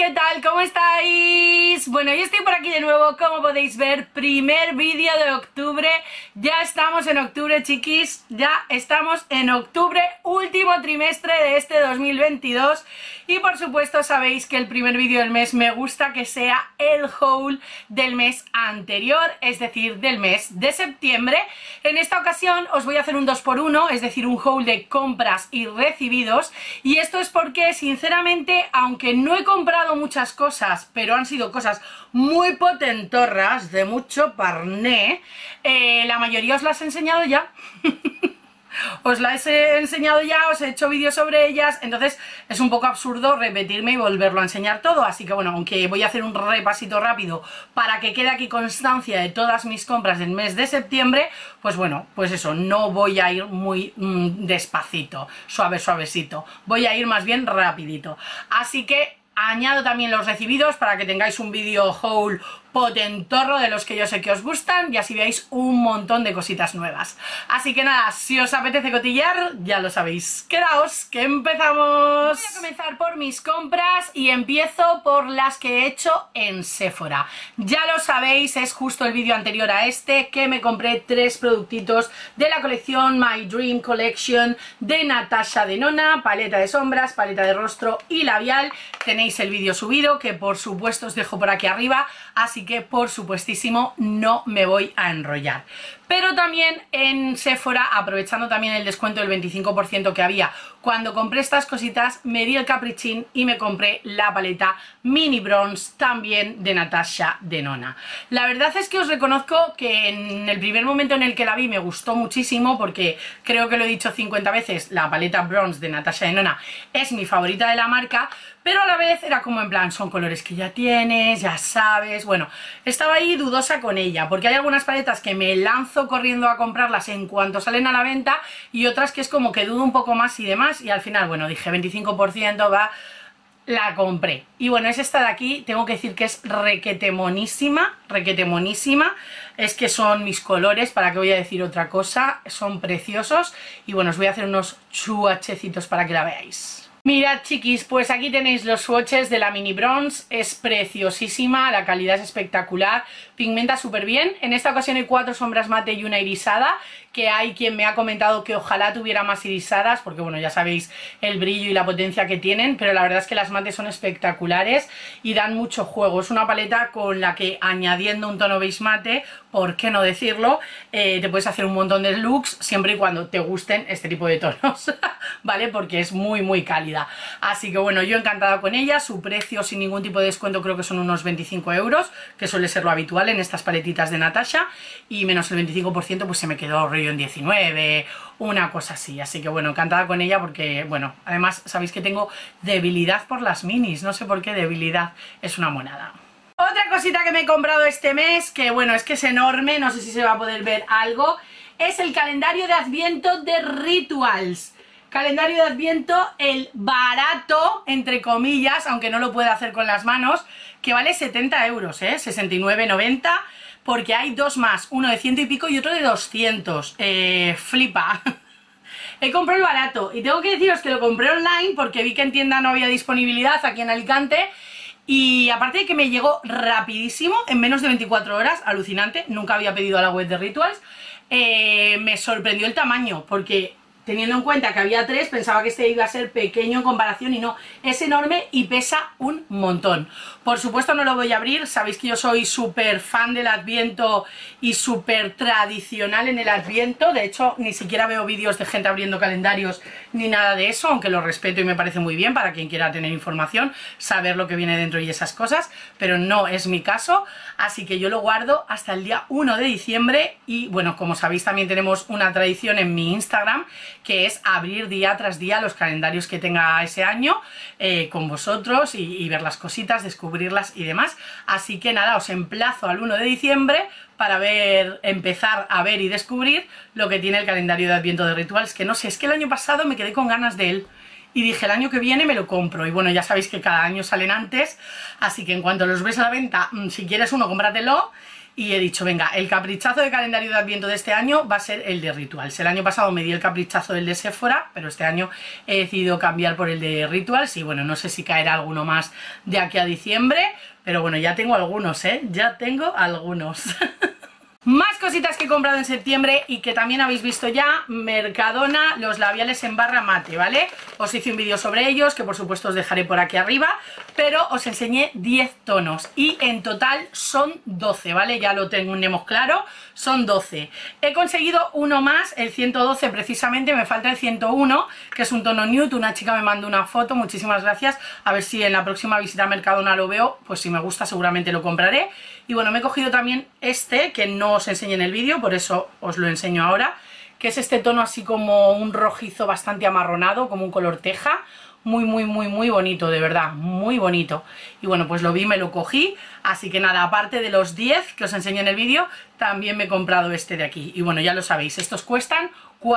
¿qué tal? ¿Cómo estáis? Bueno, yo estoy por aquí de nuevo, como podéis ver, primer vídeo de octubre. Ya estamos en octubre, chiquis, ya estamos en octubre, último trimestre de este 2022. Y por supuesto sabéis que el primer vídeo del mes me gusta que sea el haul del mes anterior, es decir, del mes de septiembre. En esta ocasión os voy a hacer un 2x1, es decir, un haul de compras y recibidos. Y esto es porque, sinceramente, aunque no he comprado muchas cosas, pero han sido cosas muy potentorras, de mucho parné, la mayoría os las he enseñado ya. Os las he enseñado ya, os he hecho vídeos sobre ellas, entonces es un poco absurdo repetirme y volverlo a enseñar todo, así que bueno, aunque voy a hacer un repasito rápido para que quede aquí constancia de todas mis compras del mes de septiembre, pues bueno, pues eso, no voy a ir muy despacito, suavecito, voy a ir más bien rapidito, así que añado también los recibidos para que tengáis un vídeo haul potentorro de los que yo sé que os gustan y así veáis un montón de cositas nuevas. Así que nada, si os apetece cotillear, ya lo sabéis. Quedaos, que empezamos. Voy a comenzar por mis compras y empiezo por las que he hecho en Sephora. Ya lo sabéis, es justo el vídeo anterior a este que me compré 3 productitos de la colección My Dream Collection de Natasha Denona, paleta de sombras, paleta de rostro y labial. Tenéis el vídeo subido que por supuesto os dejo por aquí arriba, así que por supuestísimo no me voy a enrollar. Pero también en Sephora, aprovechando también el descuento del 25% que había cuando compré estas cositas, me di el caprichín y me compré la paleta Mini Bronze también de Natasha Denona. La verdad es que os reconozco que en el primer momento en el que la vi me gustó muchísimo, porque creo que lo he dicho 50 veces, la paleta Bronze de Natasha Denona es mi favorita de la marca, pero a la vez era como en plan, son colores que ya tienes, ya sabes. Bueno, estaba ahí dudosa con ella, porque hay algunas paletas que me lanzo corriendo a comprarlas en cuanto salen a la venta y otras que es como que dudo un poco más y demás, y al final, bueno, dije 25%, va, la compré. Y bueno, es esta de aquí, tengo que decir que es requete monísima, es que son mis colores, para que voy a decir otra cosa, son preciosos y bueno, os voy a hacer unos chuachecitos para que la veáis. Mirad, chiquis, pues aquí tenéis los swatches de la Mini Bronze, es preciosísima, la calidad es espectacular, pigmenta súper bien. En esta ocasión hay 4 sombras mate y una irisada, que hay quien me ha comentado que ojalá tuviera más irisadas, porque bueno, ya sabéis el brillo y la potencia que tienen, pero la verdad es que las mates son espectaculares y dan mucho juego. Es una paleta con la que, añadiendo un tono beige mate, por qué no decirlo, te puedes hacer un montón de looks siempre y cuando te gusten este tipo de tonos, ¿vale? Porque es muy cálida. Así que bueno, yo encantada con ella. Su precio sin ningún tipo de descuento creo que son unos 25 euros, que suele ser lo habitual en estas paletitas de Natasha, y menos el 25% pues se me quedó rollo en 19, una cosa así. Así que bueno, encantada con ella porque, bueno, además sabéis que tengo debilidad por las minis, no sé por qué, debilidad, es una monada. Otra cosita que me he comprado este mes, que bueno, es que es enorme, no sé si se va a poder ver algo, es el calendario de Adviento de Rituals. Calendario de Adviento, el barato, entre comillas, aunque no lo puedo hacer con las manos, que vale 70 euros, 69,90, porque hay 2 más, uno de 100 y pico y otro de 200. Flipa. He comprado el barato y tengo que deciros que lo compré online porque vi que en tienda no había disponibilidad aquí en Alicante. Y aparte de que me llegó rapidísimo, en menos de 24 horas, alucinante, nunca había pedido a la web de Rituals, me sorprendió el tamaño, porque teniendo en cuenta que había 3, pensaba que este iba a ser pequeño en comparación y no, es enorme y pesa un montón. Por supuesto no lo voy a abrir, sabéis que yo soy súper fan del Adviento y súper tradicional en el Adviento, de hecho ni siquiera veo vídeos de gente abriendo calendarios ni nada de eso, aunque lo respeto y me parece muy bien para quien quiera tener información, saber lo que viene dentro y esas cosas, pero no es mi caso, así que yo lo guardo hasta el día 1 de diciembre y bueno, como sabéis también tenemos una tradición en mi Instagram, que es abrir día tras día los calendarios que tenga ese año con vosotros y ver las cositas, descubrirlas y demás. Así que nada, os emplazo al 1 de diciembre para empezar a ver y descubrir lo que tiene el calendario de Adviento de Rituals, que no sé, es que el año pasado me quedé con ganas de él y dije el año que viene me lo compro, y bueno, ya sabéis que cada año salen antes, así que en cuanto los ves a la venta, si quieres uno, cómpratelo. y he dicho, venga, el caprichazo de calendario de Adviento de este año va a ser el de Rituals. El año pasado me di el caprichazo del de Sephora, pero este año he decidido cambiar por el de Rituals y bueno, no sé si caerá alguno más de aquí a diciembre, pero bueno, ya tengo algunos, ya tengo algunos. Más cositas que he comprado en septiembre y que también habéis visto ya, Mercadona, los labiales en barra mate, ¿vale? Os hice un vídeo sobre ellos, que por supuesto os dejaré por aquí arriba, pero os enseñé 10 tonos y en total son 12, ¿vale? Ya lo tenemos claro, son 12. He conseguido uno más, el 112 precisamente, me falta el 101, que es un tono nude, una chica me mandó una foto, muchísimas gracias, a ver si en la próxima visita a Mercadona lo veo, pues si me gusta seguramente lo compraré. Y bueno, me he cogido también este, que no os enseñé en el vídeo, por eso os lo enseño ahora, que es este tono así como un rojizo bastante amarronado, como un color teja, muy bonito, de verdad, muy bonito. Y bueno, pues lo vi, me lo cogí, así que nada, aparte de los 10 que os enseñé en el vídeo, también me he comprado este de aquí. Y bueno, ya lo sabéis, estos cuestan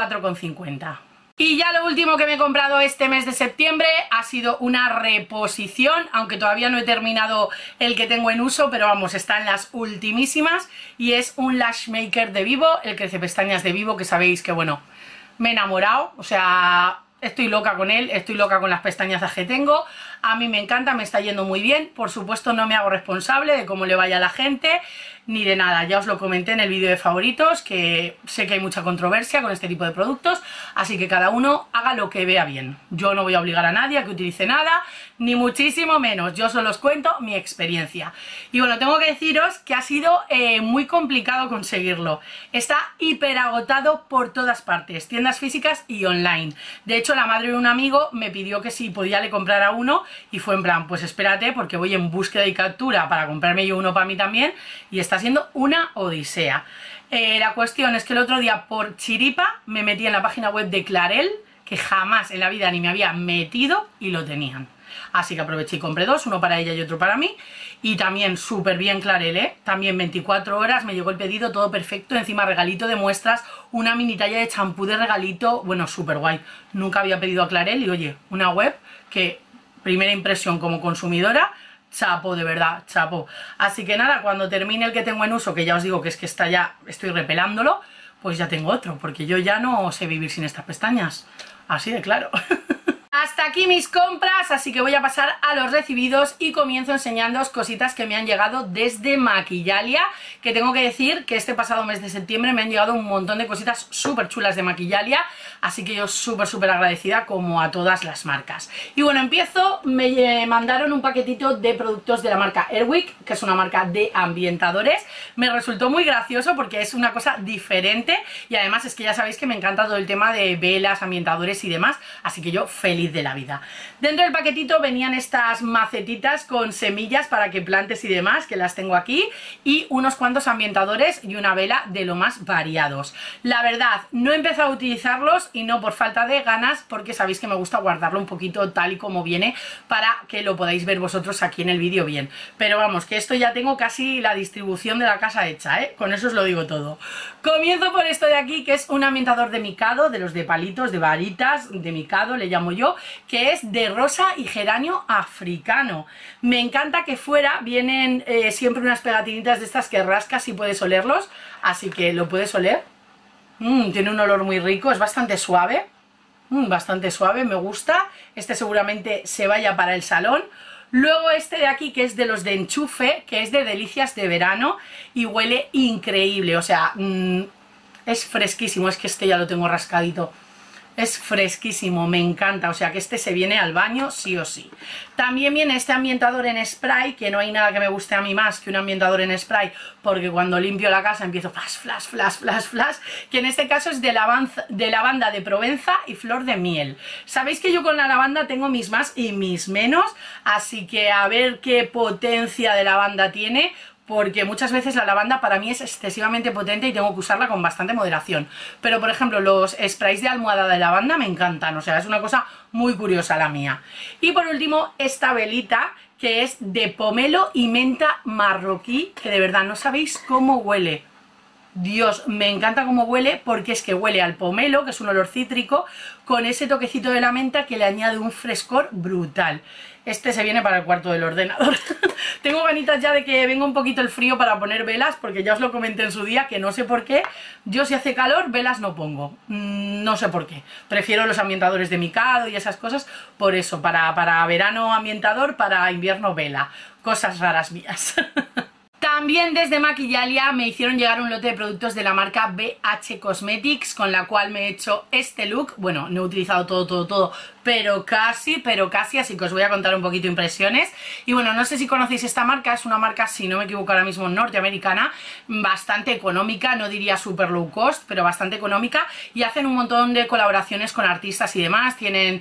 4,50. Y ya lo último que me he comprado este mes de septiembre ha sido una reposición, aunque todavía no he terminado el que tengo en uso, pero vamos, está en las ultimísimas, y es un Lash Maker de Vivo, el crece pestañas de Vivo, que sabéis que bueno, me he enamorado, o sea, estoy loca con él, estoy loca con las pestañas que tengo, a mí me encanta, me está yendo muy bien, por supuesto no me hago responsable de cómo le vaya a la gente, ni de nada, ya os lo comenté en el vídeo de favoritos, que sé que hay mucha controversia con este tipo de productos, así que cada uno haga lo que vea bien. Yo no voy a obligar a nadie a que utilice nada, ni muchísimo menos, yo solo os cuento mi experiencia. Y bueno, tengo que deciros que ha sido muy complicado conseguirlo, está hiper agotado por todas partes, tiendas físicas y online. De hecho, la madre de un amigo me pidió que si podía le comprara uno, y fue en plan, pues espérate, porque voy en búsqueda y captura para comprarme yo uno para mí también, y está siendo una odisea. La cuestión es que el otro día por chiripa me metí en la página web de Clarel, que jamás en la vida ni me había metido, y lo tenían. Así que aproveché y compré dos, uno para ella y otro para mí. Y también súper bien Clarel, también 24 horas, me llegó el pedido, todo perfecto. Encima regalito de muestras, una mini talla de champú de regalito, bueno, súper guay. Nunca había pedido a Clarel y oye, una web que, primera impresión como consumidora, chapo, de verdad, chapo. Así que nada, cuando termine el que tengo en uso, que ya os digo que es que está ya, estoy repelándolo, pues ya tengo otro, porque yo ya no sé vivir sin estas pestañas. Así de claro. Hasta aquí mis compras, así que voy a pasar a los recibidos y comienzo enseñándoos cositas que me han llegado desde Maquillalia, que tengo que decir que este pasado mes de septiembre me han llegado un montón de cositas súper chulas de Maquillalia, así que yo súper agradecida como a todas las marcas. Y bueno, empiezo, me mandaron un paquetito de productos de la marca Airwick, que es una marca de ambientadores. Me resultó muy gracioso porque es una cosa diferente y además es que ya sabéis que me encanta todo el tema de velas, ambientadores y demás, así que yo feliz de la vida. Dentro del paquetito venían estas macetitas con semillas para que plantes y demás, que las tengo aquí, y unos cuantos ambientadores y una vela de lo más variados. La verdad, no he empezado a utilizarlos y no por falta de ganas, porque sabéis que me gusta guardarlo un poquito tal y como viene para que lo podáis ver vosotros aquí en el vídeo bien. Pero vamos, que esto ya tengo casi la distribución de la casa hecha, con eso os lo digo todo. Comienzo por esto de aquí, que es un ambientador de Mikado, de los de palitos, de varitas, de Mikado le llamo yo, que es de rosa y geranio africano. Me encanta que fuera vienen siempre unas pegatinitas de estas que rascas y puedes olerlos, así que lo puedes oler. Tiene un olor muy rico, es bastante suave, me gusta. Este seguramente se vaya para el salón. Luego este de aquí, que es de los de enchufe, que es de delicias de verano y huele increíble, o sea, es fresquísimo, es que este ya lo tengo rascadito. Es fresquísimo, me encanta, o sea que este se viene al baño sí o sí. También viene este ambientador en spray, que no hay nada que me guste a mí más que un ambientador en spray, porque cuando limpio la casa empiezo flash, que en este caso es de lavanda de Provenza y flor de miel. Sabéis que yo con la lavanda tengo mis más y mis menos, así que a ver qué potencia de lavanda tiene, porque muchas veces la lavanda para mí es excesivamente potente y tengo que usarla con bastante moderación. Pero por ejemplo los sprays de almohada de lavanda me encantan, o sea, es una cosa muy curiosa la mía. Y por último esta velita, que es de pomelo y menta marroquí, que de verdad no sabéis cómo huele. Dios, me encanta cómo huele, porque es que huele al pomelo, que es un olor cítrico, con ese toquecito de la menta que le añade un frescor brutal. Este se viene para el cuarto del ordenador. Tengo ganitas ya de que venga un poquito el frío para poner velas, porque ya os lo comenté en su día, que no sé por qué. Yo si hace calor, velas no pongo. No sé por qué. Prefiero los ambientadores de Mikado y esas cosas. Por eso, para verano ambientador, para invierno vela. Cosas raras mías. También desde Maquillalia me hicieron llegar un lote de productos de la marca BH Cosmetics, con la cual me he hecho este look. Bueno, no he utilizado todo, pero casi, así que os voy a contar un poquito impresiones. Y bueno, no sé si conocéis esta marca, es una marca, si no me equivoco ahora mismo, norteamericana, bastante económica, no diría super low cost, pero bastante económica, y hacen un montón de colaboraciones con artistas y demás. Tienen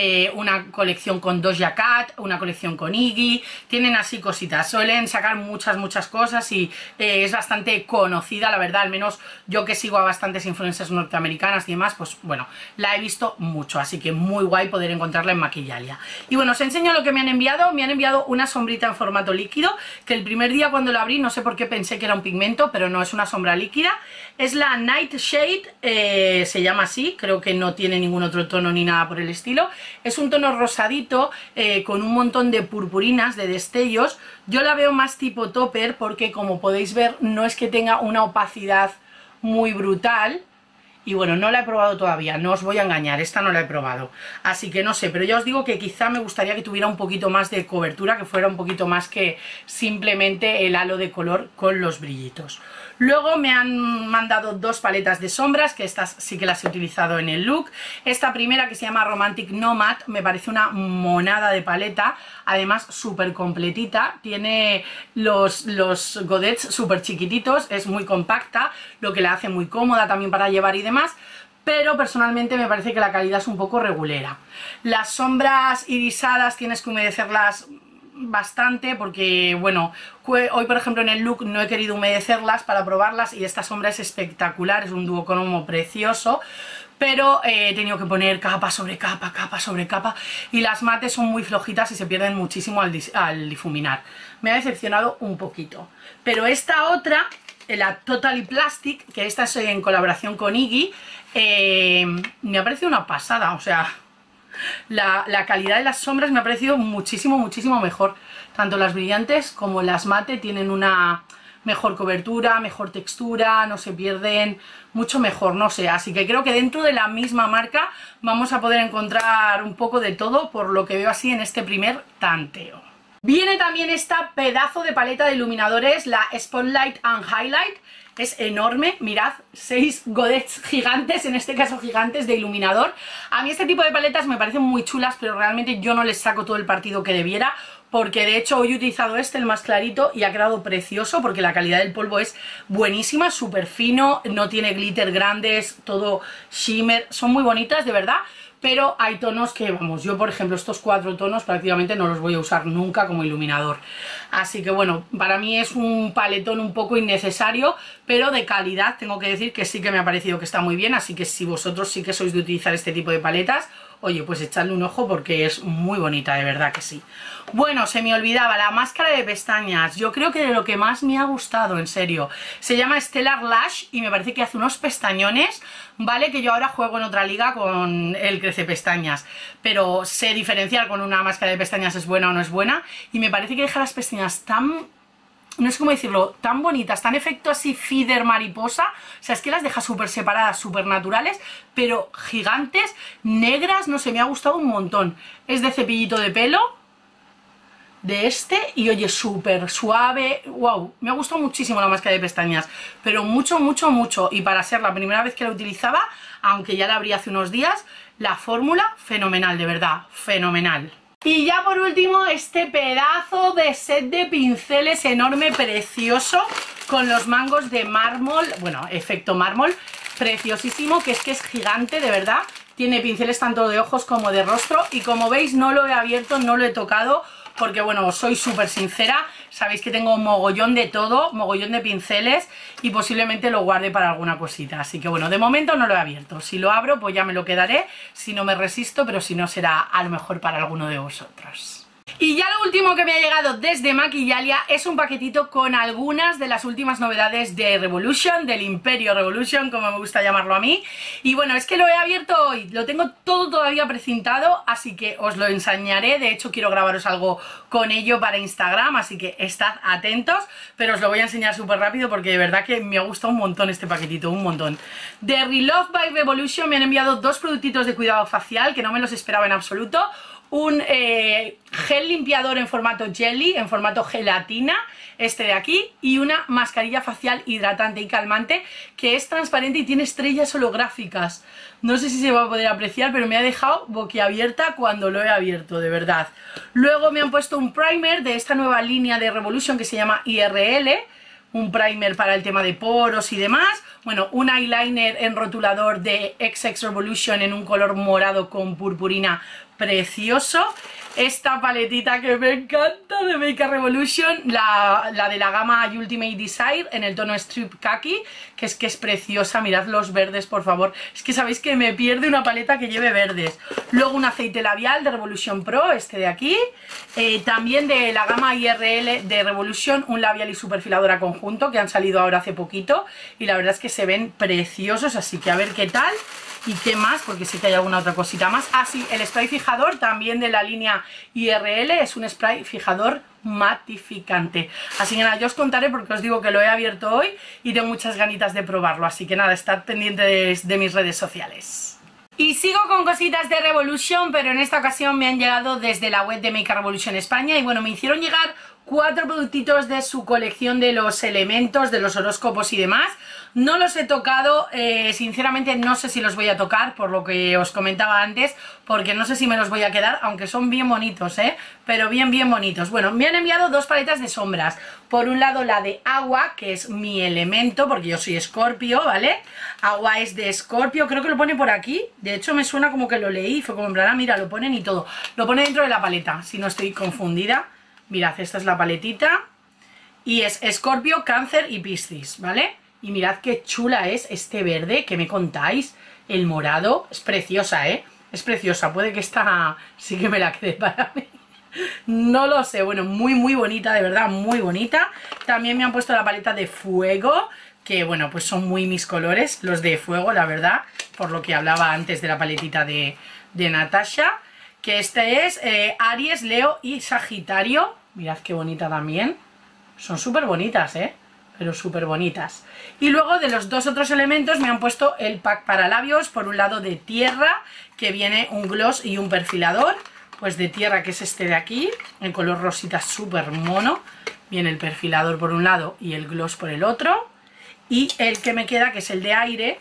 una colección con Doja Cat, una colección con Iggy, tienen así cositas, suelen sacar muchas cosas y es bastante conocida, la verdad, al menos yo que sigo a bastantes influencers norteamericanas y demás, pues bueno, la he visto mucho, así que muy guay poder encontrarla en Maquillalia. Y bueno, os enseño lo que me han enviado una sombrita en formato líquido, que el primer día cuando la abrí no sé por qué pensé que era un pigmento, pero no, es una sombra líquida, es la Nightshade, se llama así, creo que no tiene ningún otro tono ni nada por el estilo, es un tono rosadito con un montón de purpurinas, de destellos. Yo la veo más tipo topper porque, como podéis ver, no es que tenga una opacidad muy brutal. Y bueno, no la he probado todavía, no os voy a engañar, esta no la he probado. Así que no sé, pero ya os digo que quizá me gustaría que tuviera un poquito más de cobertura, que fuera un poquito más que simplemente el halo de color con los brillitos. Luego me han mandado dos paletas de sombras, que estas sí que las he utilizado en el look. Esta primera, que se llama Romantic Nomad, me parece una monada de paleta, además súper completita, tiene los godets súper chiquititos, es muy compacta, lo que la hace muy cómoda también para llevar y demás, pero personalmente me parece que la calidad es un poco regulera. Las sombras irisadas tienes que humedecerlas bastante porque, bueno, hoy por ejemplo en el look no he querido humedecerlas para probarlas y esta sombra es espectacular, es un duocromo precioso, pero he tenido que poner capa sobre capa, capa sobre capa, y las mates son muy flojitas y se pierden muchísimo al difuminar. Me ha decepcionado un poquito, pero esta otra, la Totally Plastic, que esta es en colaboración con Iggy, me ha parecido una pasada, o sea, la calidad de las sombras me ha parecido muchísimo mejor. Tanto las brillantes como las mate tienen una mejor cobertura, mejor textura, no se pierden, mucho mejor, no sé. Así que creo que dentro de la misma marca vamos a poder encontrar un poco de todo, por lo que veo así en este primer tanteo. Viene también esta pedazo de paleta de iluminadores, la Spotlight and Highlight. Es enorme, mirad, 6 godets gigantes, en este caso gigantes, de iluminador. A mí este tipo de paletas me parecen muy chulas, pero realmente yo no les saco todo el partido que debiera, porque de hecho hoy he utilizado este, el más clarito, y ha quedado precioso, porque la calidad del polvo es buenísima, súper fino, no tiene glitter grandes, todo shimmer, son muy bonitas, de verdad. Pero hay tonos que, vamos, yo por ejemplo estos 4 tonos prácticamente no los voy a usar nunca como iluminador. Así que bueno, para mí es un paletón un poco innecesario, pero de calidad tengo que decir que sí que me ha parecido que está muy bien. Así que si vosotros sí que sois de utilizar este tipo de paletas, oye, pues echadle un ojo porque es muy bonita, de verdad que sí. Bueno, se me olvidaba, la máscara de pestañas, yo creo que de lo que más me ha gustado, en serio. Se llama Stellar Lash y me parece que hace unos pestañones, vale, que yo ahora juego en otra liga con el crece pestañas, pero sé diferenciar con una máscara de pestañas es buena o no es buena, y me parece que deja las pestañas tan, no sé cómo decirlo, tan bonitas, tan efecto así feather mariposa, o sea, es que las deja súper separadas, súper naturales, pero gigantes, negras, no sé, me ha gustado un montón. Es de cepillito de pelo, de este, y oye, súper suave, wow, me ha gustado muchísimo la máscara de pestañas, pero mucho, y para ser la primera vez que la utilizaba, aunque ya la abrí hace unos días, la fórmula, fenomenal, de verdad, fenomenal. Y ya por último, este pedazo de set de pinceles enorme, precioso, con los mangos de mármol, bueno, efecto mármol, preciosísimo, que es gigante, de verdad. Tiene pinceles tanto de ojos como de rostro, y como veis no lo he abierto, no lo he tocado, porque bueno, soy súper sincera, sabéis que tengo un mogollón de todo, mogollón de pinceles, y posiblemente lo guarde para alguna cosita. Así que bueno, de momento no lo he abierto. Si lo abro, pues ya me lo quedaré, si no me resisto, pero si no será a lo mejor para alguno de vosotros. Y ya lo último que me ha llegado desde Maquillalia es un paquetito con algunas de las últimas novedades de Revolution, del Imperio Revolution, como me gusta llamarlo a mí. Y bueno, es que lo he abierto hoy, lo tengo todo todavía precintado, así que os lo enseñaré. De hecho, quiero grabaros algo con ello para Instagram, así que estad atentos, pero os lo voy a enseñar súper rápido porque de verdad que me ha gustado un montón este paquetito, un montón. De Relove by Revolution me han enviado dos productitos de cuidado facial que no me los esperaba en absoluto. Un gel limpiador en formato jelly, en formato gelatina, este de aquí, y una mascarilla facial hidratante y calmante que es transparente y tiene estrellas holográficas. No sé si se va a poder apreciar, pero me ha dejado boquiabierta cuando lo he abierto, de verdad. Luego me han puesto un primer de esta nueva línea de Revolution que se llama IRL, un primer para el tema de poros y demás. Bueno, un eyeliner en rotulador de XX Revolution en un color morado con purpurina precioso. Esta paletita que me encanta de Makeup Revolution, la de la gama Ultimate Desire en el tono Strip Khaki, que es preciosa. Mirad los verdes, por favor. Es que sabéis que me pierde una paleta que lleve verdes. Luego un aceite labial de Revolution Pro, este de aquí. También de la gama IRL de Revolution, un labial y su perfiladora conjunto que han salido ahora hace poquito. Y la verdad es que se ven preciosos, así que a ver qué tal. ¿Y qué más? Porque sé que hay alguna otra cosita más. Ah, sí, el spray fijador también de la línea IRL. Es un spray fijador matificante. Así que nada, yo os contaré porque os digo que lo he abierto hoy y tengo muchas ganitas de probarlo. Así que nada, estad pendientes de mis redes sociales. Y sigo con cositas de Revolution, pero en esta ocasión me han llegado desde la web de Makeup Revolution España. Y bueno, me hicieron llegar 4 productitos de su colección de los elementos, de los horóscopos y demás. No los he tocado, sinceramente no sé si los voy a tocar, por lo que os comentaba antes, porque no sé si me los voy a quedar, aunque son bien bonitos, pero bien bonitos. Bueno, me han enviado 2 paletas de sombras. Por un lado la de agua, que es mi elemento, porque yo soy Escorpio, ¿vale? Agua es de Escorpio, creo que lo pone por aquí. De hecho me suena como que lo leí, fue como en plan, mira, lo ponen y todo. Lo pone dentro de la paleta, si no estoy confundida. Mirad, esta es la paletita. Y es Escorpio, Cáncer y Piscis, ¿vale? Y mirad qué chula es este verde, ¿qué me contáis? El morado, es preciosa, es preciosa, puede que esta sí que me la quede para mí. No lo sé, bueno, muy bonita, de verdad, muy bonita. También me han puesto la paleta de fuego, que bueno, pues son muy mis colores, los de fuego, la verdad, por lo que hablaba antes de la paletita de Natasha. Que este es Aries, Leo y Sagitario. Mirad qué bonita también. Son súper bonitas, pero súper bonitas. Y luego de los 2 otros elementos me han puesto el pack para labios. Por un lado de tierra, que viene un gloss y un perfilador. Pues de tierra, que es este de aquí, en color rosita súper mono. Viene el perfilador por un lado y el gloss por el otro. Y el que me queda, que es el de aire,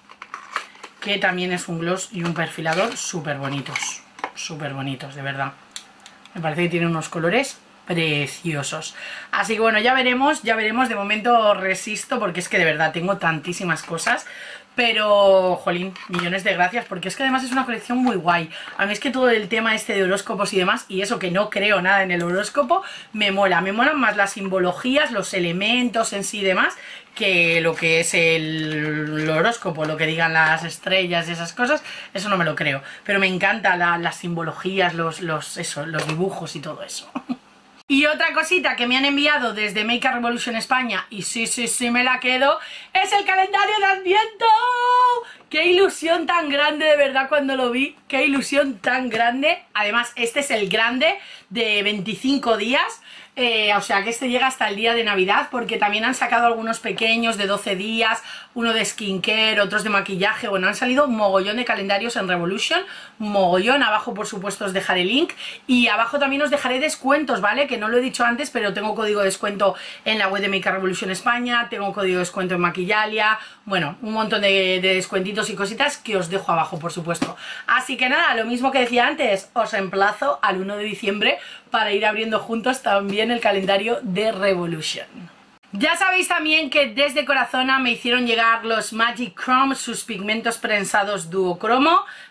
que también es un gloss y un perfilador súper bonitos. Súper bonitos, de verdad. Me parece que tiene unos colores preciosos. Así que bueno, ya veremos. De momento resisto porque es que de verdad tengo tantísimas cosas. Pero, jolín, millones de gracias, porque es que además es una colección muy guay. A mí es que todo el tema este de horóscopos y demás, y eso que no creo nada en el horóscopo, me mola. Me molan más las simbologías, los elementos en sí y demás, que lo que es el horóscopo, lo que digan las estrellas y esas cosas, eso no me lo creo. Pero me encantan las simbologías, los dibujos y todo eso. Y otra cosita que me han enviado desde Makeup Revolution España, y sí me la quedo, es el calendario de Adviento. ¡Qué ilusión tan grande, de verdad, cuando lo vi! ¡Qué ilusión tan grande! Además, este es el grande de 25 días. O sea que este llega hasta el día de Navidad, porque también han sacado algunos pequeños de 12 días, uno de skincare, otros de maquillaje. Bueno, han salido mogollón de calendarios en Revolution, mogollón. Abajo por supuesto os dejaré link y abajo también os dejaré descuentos, ¿vale? Que no lo he dicho antes, pero tengo código de descuento en la web de Makeup Revolution España, tengo código de descuento en Maquillalia, bueno, un montón de descuentitos y cositas que os dejo abajo, por supuesto. Así que nada, lo mismo que decía antes, os emplazo al 1 de diciembre para ir abriendo juntos también el calendario de Revolution. Ya sabéis también que desde Corazona me hicieron llegar los Magic Chrome, sus pigmentos prensados duocromo.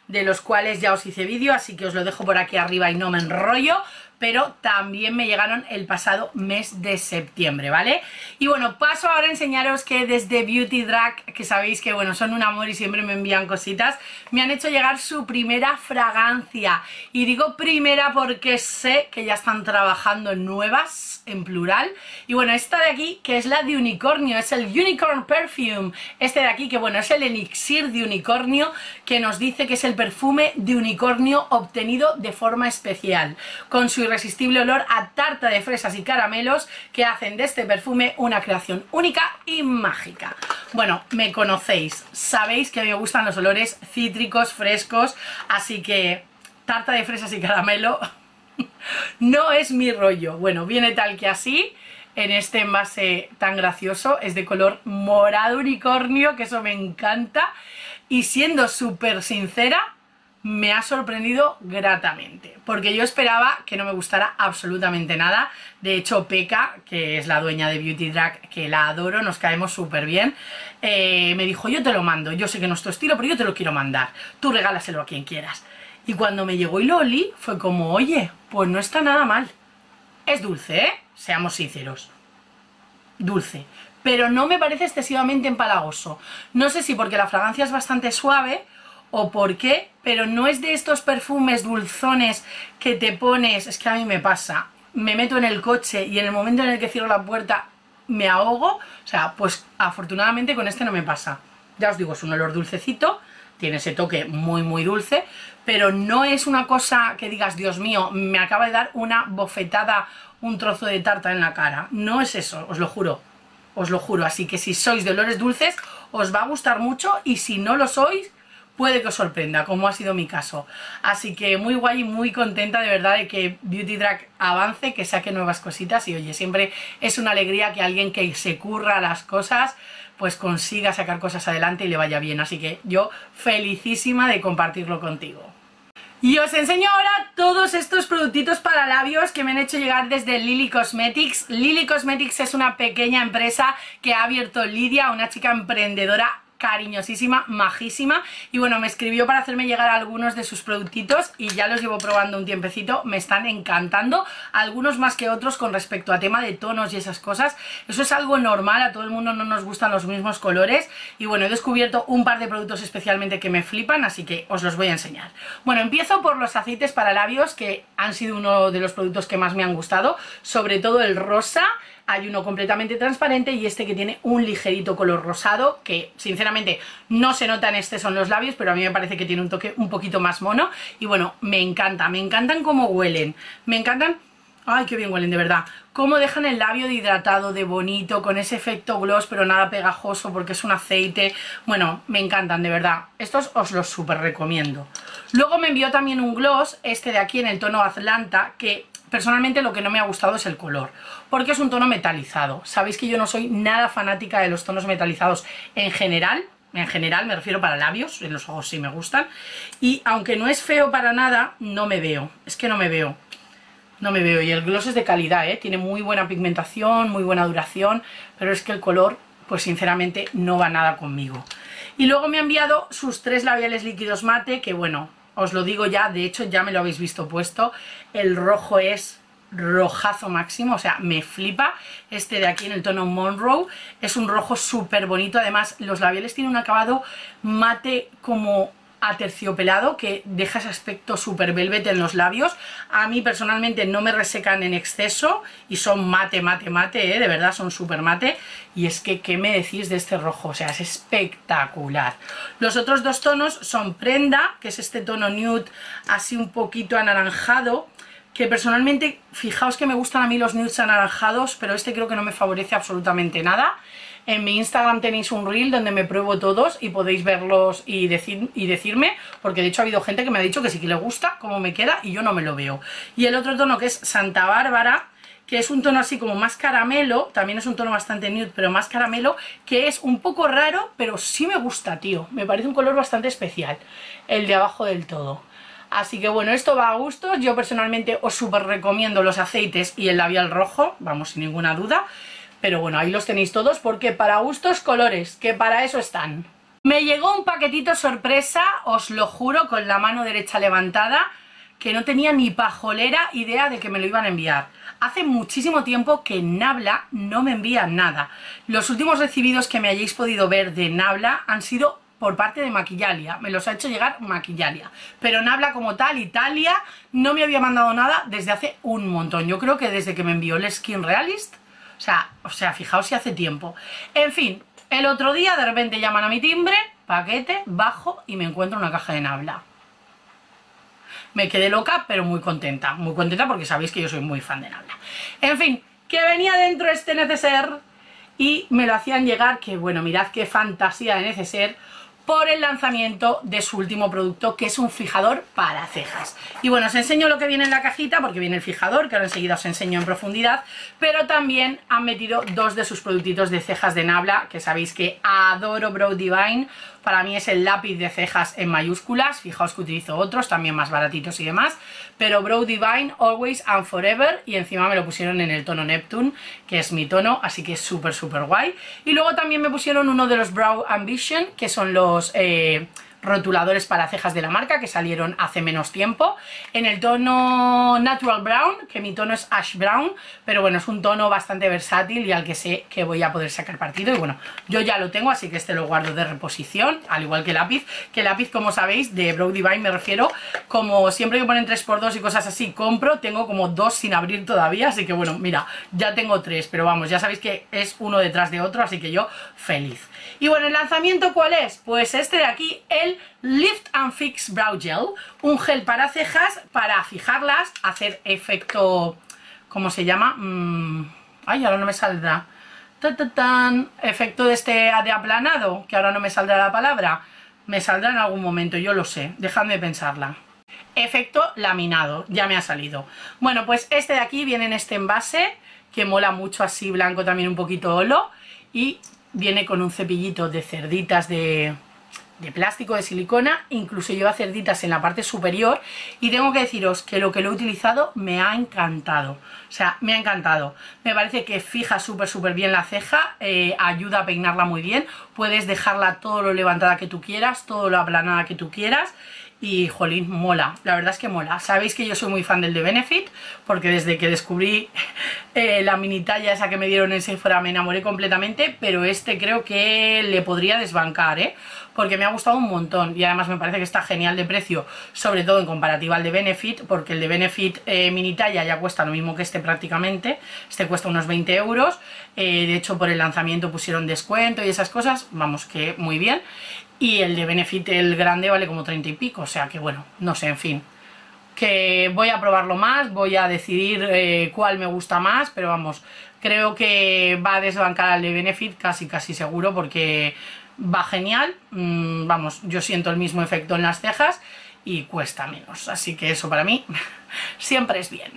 de los cuales ya os hice vídeo, así que os lo dejo por aquí arriba y no me enrollo. Pero también me llegaron el pasado mes de septiembre, ¿vale? Y bueno, paso ahora a enseñaros que desde Beauty Drag, que sabéis que bueno, son un amor y siempre me envían cositas, me han hecho llegar su primera fragancia. Y digo primera porque sé que ya están trabajando en nuevas, en plural. Y bueno, esta de aquí, que es la de unicornio, es el Unicorn Perfume. Este de aquí, que bueno, es el elixir de unicornio, que nos dice que es el perfume de unicornio obtenido de forma especial, con su irresistible olor a tarta de fresas y caramelos, que hacen de este perfume una creación única y mágica. Bueno, me conocéis, sabéis que a mí me gustan los olores cítricos, frescos, así que tarta de fresas y caramelo no es mi rollo. Bueno, viene tal que así, en este envase tan gracioso, es de color morado unicornio, que eso me encanta, y siendo súper sincera, me ha sorprendido gratamente, porque yo esperaba que no me gustara absolutamente nada. De hecho, Peka, que es la dueña de Beauty Drag, que la adoro, nos caemos súper bien, me dijo, yo te lo mando, yo sé que no es tu estilo, pero yo te lo quiero mandar, tú regálaselo a quien quieras. Y cuando me llegó y lo olí, fue como, oye, pues no está nada mal. Es dulce, ¿eh? Seamos sinceros, dulce, pero no me parece excesivamente empalagoso. No sé si porque la fragancia es bastante suave o por qué, pero no es de estos perfumes dulzones que te pones. Es que a mí me pasa, me meto en el coche y en el momento en el que cierro la puerta me ahogo. O sea, pues afortunadamente con este no me pasa. Ya os digo, es un olor dulcecito, tiene ese toque muy muy dulce, pero no es una cosa que digas, Dios mío, me acaba de dar una bofetada un trozo de tarta en la cara. No es eso, os lo juro, os lo juro. Así que si sois de olores dulces os va a gustar mucho, y si no lo sois, puede que os sorprenda, como ha sido mi caso. Así que muy guay y muy contenta de verdad de que Beauty Drag avance, que saque nuevas cositas. Y oye, siempre es una alegría que alguien que se curra las cosas pues consiga sacar cosas adelante y le vaya bien. Así que yo felicísima de compartirlo contigo. Y os enseño ahora todos estos productitos para labios que me han hecho llegar desde Lily Cosmetics. Lily Cosmetics es una pequeña empresa que ha abierto Lidia, una chica emprendedora cariñosísima, majísima, y bueno, me escribió para hacerme llegar algunos de sus productitos y ya los llevo probando un tiempecito, me están encantando, algunos más que otros con respecto a tema de tonos y esas cosas. Eso es algo normal, a todo el mundo no nos gustan los mismos colores, y bueno, he descubierto un par de productos especialmente que me flipan, así que os los voy a enseñar. Bueno, empiezo por los aceites para labios, que han sido uno de los productos que más me han gustado, sobre todo el rosa. Hay uno completamente transparente y este que tiene un ligerito color rosado, que sinceramente no se nota en exceso en los labios, pero a mí me parece que tiene un toque un poquito más mono. Y bueno, me encantan cómo huelen, me encantan. Ay, qué bien huelen, de verdad. Cómo dejan el labio de hidratado, de bonito, con ese efecto gloss, pero nada pegajoso porque es un aceite. Bueno, me encantan, de verdad. Estos os los súper recomiendo. Luego me envió también un gloss, este de aquí en el tono Atlanta, que personalmente lo que no me ha gustado es el color, porque es un tono metalizado. Sabéis que yo no soy nada fanática de los tonos metalizados en general me refiero para labios, en los ojos sí me gustan, y aunque no es feo para nada, no me veo, es que no me veo, y el gloss es de calidad, tiene muy buena pigmentación, muy buena duración, pero es que el color, pues sinceramente no va nada conmigo. Y luego me ha enviado sus 3 labiales líquidos mate, que bueno, os lo digo ya, de hecho ya me lo habéis visto puesto, el rojo es rojazo máximo, o sea, me flipa. Este de aquí en el tono Monroe es un rojo súper bonito, además los labiales tienen un acabado mate como aterciopelado que deja ese aspecto súper velvet en los labios. A mí personalmente no me resecan en exceso y son mate, de verdad son súper mate. Y es que, ¿qué me decís de este rojo? O sea, es espectacular. Los otros dos tonos son Prenda, que es este tono nude así un poquito anaranjado, que personalmente, fijaos que me gustan a mí los nudes anaranjados, pero este creo que no me favorece absolutamente nada. En mi Instagram tenéis un reel donde me pruebo todos y podéis verlos y decirme, porque de hecho ha habido gente que me ha dicho que sí que le gusta cómo me queda y yo no me lo veo. Y el otro tono, que es Santa Bárbara, que es un tono así como más caramelo, también es un tono bastante nude, pero más caramelo, que es un poco raro, pero sí me gusta, tío. Me parece un color bastante especial, el de abajo del todo. Así que bueno, esto va a gustos. Yo personalmente os súper recomiendo los aceites y el labial rojo, vamos, sin ninguna duda. Pero bueno, ahí los tenéis todos porque para gustos colores, que para eso están. Me llegó un paquetito sorpresa, os lo juro, con la mano derecha levantada, que no tenía ni pajolera idea de que me lo iban a enviar. Hace muchísimo tiempo que Nabla no me envía nada. Los últimos recibidos que me hayáis podido ver de Nabla han sido por parte de Maquillalia, me los ha hecho llegar Maquillalia, pero Nabla como tal, Italia, no me había mandado nada desde hace un montón. Yo creo que desde que me envió el Skin Realist, o sea, fijaos si hace tiempo. En fin, el otro día de repente llaman a mi timbre, paquete, bajo y me encuentro una caja de Nabla. Me quedé loca, pero muy contenta porque sabéis que yo soy muy fan de Nabla. En fin, que venía dentro este neceser y me lo hacían llegar, que bueno, mirad qué fantasía de neceser, por el lanzamiento de su último producto, que es un fijador para cejas. Y bueno, os enseño lo que viene en la cajita, porque viene el fijador, que ahora enseguida os enseño en profundidad, pero también han metido dos de sus productitos de cejas de Nabla, que sabéis que adoro Brow Divine. Para mí es el lápiz de cejas en mayúsculas, fijaos que utilizo otros, también más baratitos y demás, pero Brow Divine, Always and Forever, y encima me lo pusieron en el tono Neptune, que es mi tono, así que es súper guay. Y luego también me pusieron uno de los Brow Ambition, que son los rotuladores para cejas de la marca, que salieron hace menos tiempo, en el tono Natural Brown, que mi tono es Ash Brown, pero bueno, es un tono bastante versátil y al que sé que voy a poder sacar partido. Y bueno, yo ya lo tengo, así que este lo guardo de reposición, al igual que el lápiz, como sabéis, de Brow Divine me refiero, como siempre que ponen 3×2 y cosas así, compro, tengo como 2 sin abrir todavía, así que bueno, mira, ya tengo 3, pero vamos, ya sabéis que es uno detrás de otro, así que yo feliz. Y bueno, ¿el lanzamiento cuál es? Pues este de aquí, el Lift and Fix Brow Gel, un gel para cejas para fijarlas, hacer efecto, ¿cómo se llama? Ay, ahora no me saldrá. Efecto de aplanado, que ahora no me saldrá la palabra. Me saldrá en algún momento, yo lo sé, dejadme pensarla. Efecto laminado, ya me ha salido. Bueno, pues este de aquí viene en este envase, que mola mucho, así blanco, también un poquito olo, y viene con un cepillito de cerditas de plástico, de silicona, incluso lleva cerditas en la parte superior, y tengo que deciros que lo he utilizado me ha encantado, o sea, me ha encantado. Me parece que fija súper bien la ceja, ayuda a peinarla muy bien, puedes dejarla todo lo levantada que tú quieras, todo lo aplanada que tú quieras. Y jolín, mola, la verdad es que mola. Sabéis que yo soy muy fan del de Benefit, porque desde que descubrí la mini talla esa que me dieron en Sephora me enamoré completamente, pero este creo que le podría desbancar, porque me ha gustado un montón y además me parece que está genial de precio, sobre todo en comparativa al de Benefit, porque el de Benefit mini talla ya cuesta lo mismo que este prácticamente, este cuesta unos 20 euros, de hecho por el lanzamiento pusieron descuento y esas cosas, vamos que muy bien. Y el de Benefit, el grande, vale como 30 y pico, o sea que bueno, no sé, en fin. Que voy a probarlo más, voy a decidir cuál me gusta más, pero vamos, creo que va a desbancar al de Benefit casi seguro, porque va genial, vamos, yo siento el mismo efecto en las cejas y cuesta menos, así que eso para mí siempre es bien.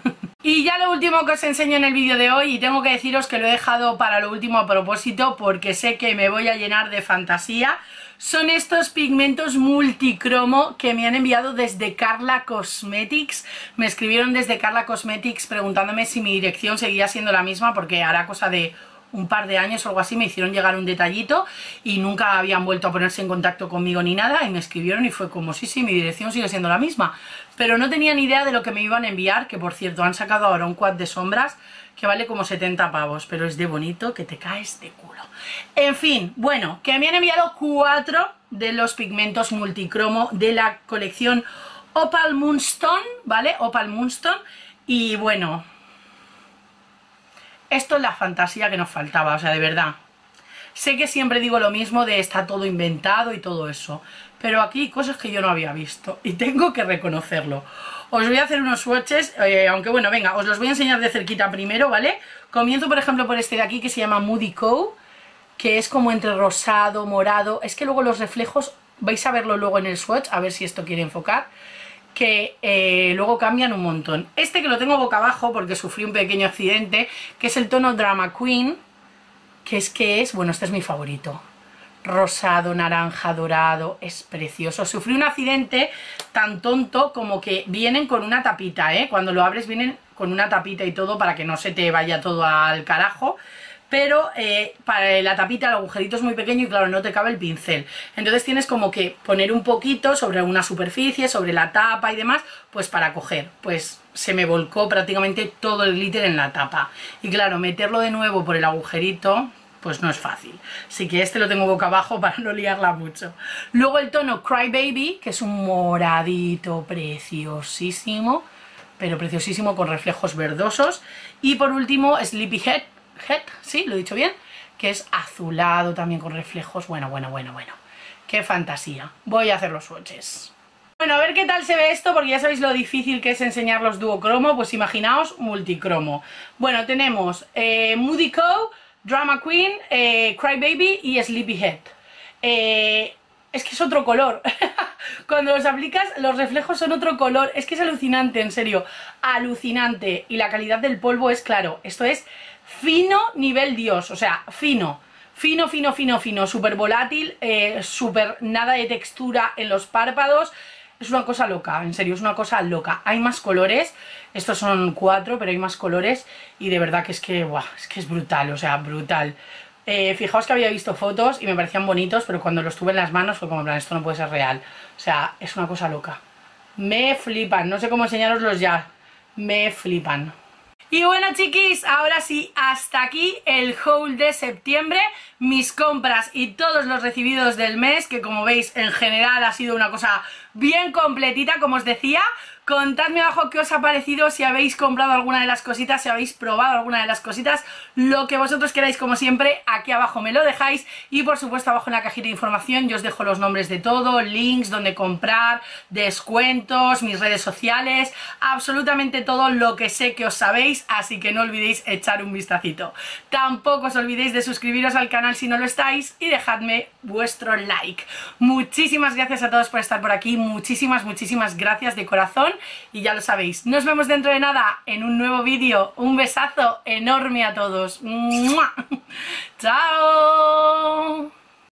Y ya lo último que os enseño en el vídeo de hoy, y tengo que deciros que lo he dejado para lo último a propósito porque sé que me voy a llenar de fantasía, son estos pigmentos multicromo que me han enviado desde Carla Cosmetics. Me escribieron desde Carla Cosmetics preguntándome si mi dirección seguía siendo la misma, porque hará cosa de un par de años o algo así me hicieron llegar un detallito y nunca habían vuelto a ponerse en contacto conmigo ni nada, y me escribieron y fue como sí, mi dirección sigue siendo la misma, pero no tenía ni idea de lo que me iban a enviar, que por cierto han sacado ahora un quad de sombras que vale como 70 pavos, pero es de bonito que te caes de culo. En fin, bueno, que me han enviado 4 de los pigmentos multicromo de la colección Opal Moonstone, ¿vale? Opal Moonstone, y bueno, esto es la fantasía que nos faltaba, o sea, de verdad. Sé que siempre digo lo mismo de está todo inventado y todo eso, pero aquí hay cosas que yo no había visto y tengo que reconocerlo. Os voy a hacer unos swatches, aunque bueno, venga, os los voy a enseñar de cerquita primero, ¿vale? Comienzo por ejemplo por este de aquí que se llama Moody Cow, que es como entre rosado, morado. Es que luego los reflejos, vais a verlo luego en el swatch, a ver si esto quiere enfocar, que luego cambian un montón. Este que lo tengo boca abajo porque sufrí un pequeño accidente, que es el tono Drama Queen, bueno, este es mi favorito. Rosado, naranja, dorado, es precioso. Sufrí un accidente tan tonto como que vienen con una tapita, cuando lo abres vienen con una tapita y todo para que no se te vaya todo al carajo, pero para la tapita el agujerito es muy pequeño y claro, no te cabe el pincel. Entonces tienes como que poner un poquito sobre una superficie, sobre la tapa y demás, pues para coger. Pues se me volcó prácticamente todo el glitter en la tapa. Y claro, meterlo de nuevo por el agujerito, pues no es fácil. Así que este lo tengo boca abajo para no liarla mucho. Luego el tono Cry Baby, que es un moradito preciosísimo, pero preciosísimo con reflejos verdosos. Y por último Sleepyhead, sí, lo he dicho bien, que es azulado también con reflejos. Bueno. Qué fantasía. Voy a hacer los swatches. Bueno, a ver qué tal se ve esto, porque ya sabéis lo difícil que es enseñar los duocromo, pues imaginaos multicromo. Bueno, tenemos Moody Co, Drama Queen, Cry Baby y Sleepyhead. Es que es otro color. Cuando los aplicas, los reflejos son otro color. Es que es alucinante, en serio. Alucinante. Y la calidad del polvo es, claro, esto es fino nivel Dios. O sea, fino. Fino. Súper volátil. Súper nada de textura en los párpados. Es una cosa loca, en serio, es una cosa loca. Hay más colores. Estos son 4, pero hay más colores. Y de verdad que es que, ¡buah! Es que es brutal, o sea, brutal. Fijaos que había visto fotos y me parecían bonitos, pero cuando los tuve en las manos fue como, en plan, esto no puede ser real. O sea, es una cosa loca. Me flipan, no sé cómo enseñaroslos ya. Me flipan. Y bueno, chiquis, ahora sí, hasta aquí el haul de septiembre, mis compras y todos los recibidos del mes, que como veis en general ha sido una cosa bien completita, como os decía. Contadme abajo qué os ha parecido, si habéis comprado alguna de las cositas, si habéis probado alguna de las cositas, lo que vosotros queráis, como siempre, aquí abajo me lo dejáis. Y por supuesto abajo en la cajita de información yo os dejo los nombres de todo, links, donde comprar, descuentos, mis redes sociales, absolutamente todo lo que sé que os sabéis, así que no olvidéis echar un vistacito. Tampoco os olvidéis de suscribiros al canal si no lo estáis y dejadme vuestro like. Muchísimas gracias a todos por estar por aquí, muchísimas gracias de corazón. Y ya lo sabéis, nos vemos dentro de nada en un nuevo vídeo. Un besazo enorme a todos. ¡Mua! ¡Chao!